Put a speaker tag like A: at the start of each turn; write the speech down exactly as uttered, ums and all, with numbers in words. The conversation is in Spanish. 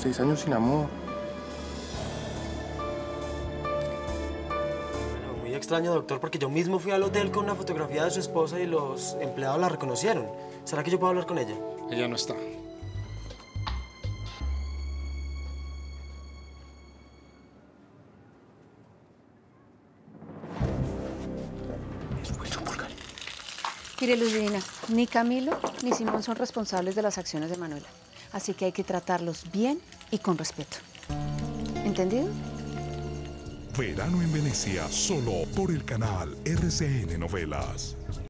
A: Seis años sin amor.
B: Bueno, muy extraño, doctor, porque yo mismo fui al hotel con una fotografía de su esposa y los empleados la reconocieron. ¿Será que yo puedo hablar con ella?
C: Ella no está.
D: Mire, Luz Divina, ni Camilo ni Simón son responsables de las acciones de Manuela. Así que hay que tratarlos bien y con respeto. ¿Entendido?
E: Verano en Venecia, solo por el canal R C N Novelas.